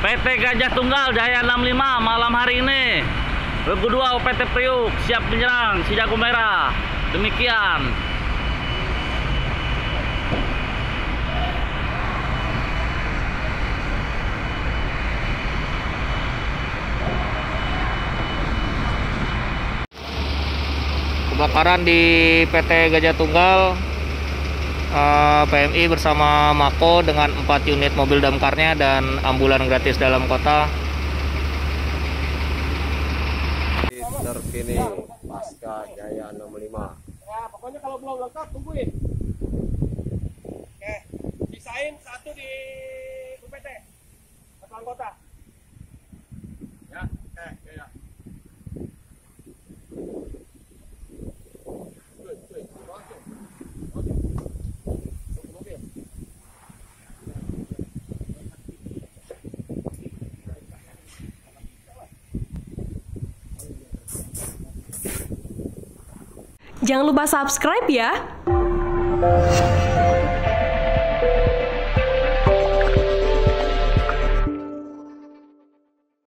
PT Gajah Tunggal Jaya 65 malam hari ini. Regu 2 OPT Priuk siap menyerang si Jago Merah. Demikian. Kebakaran di PT Gajah Tunggal, PMI bersama Mako dengan 4 unit mobil damkarnya dan ambulan gratis dalam kota. Terkini pasca Jaya 65. Ya, pokoknya kalau belum lengkap tungguin. Oke, pisahin satu di UPT, Kota Kota. Ya, ya. Jangan lupa subscribe ya.